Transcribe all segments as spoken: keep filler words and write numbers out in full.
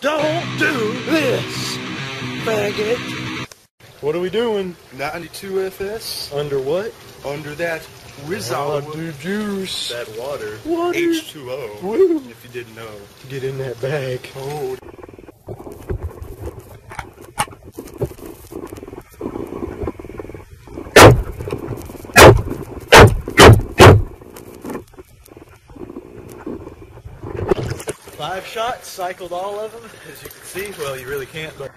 Don't do this, faggot. What are we doing? ninety-two F S. Under what? Under that Rizal. Water juice. That water. Water. H two O. Woo. If you didn't know. Get in that bag. Oh. Five shots, cycled all of them, as you can see. Well, you really can't, but...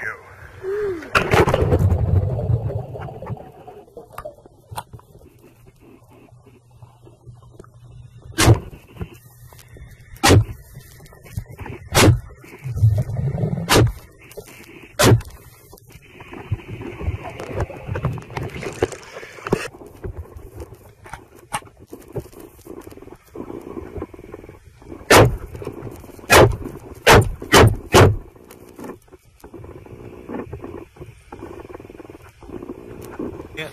Yeah.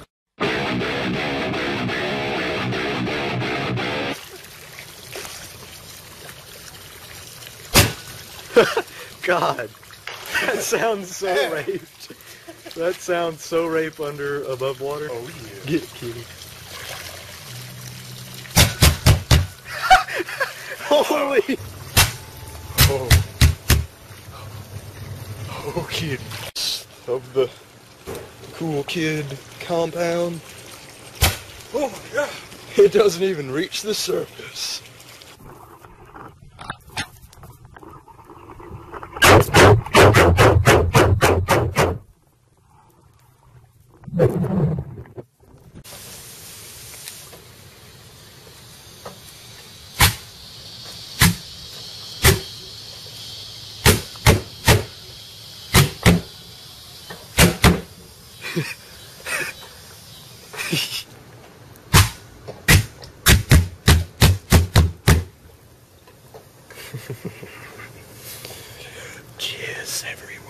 God, that sounds so raped. That sounds so rape under above water. Oh yeah. Get it, kitty. Holy! Oh. Oh, kid. Of the Cool Kid compound. Oh my God. It doesn't even reach the surface. Cheers, everyone.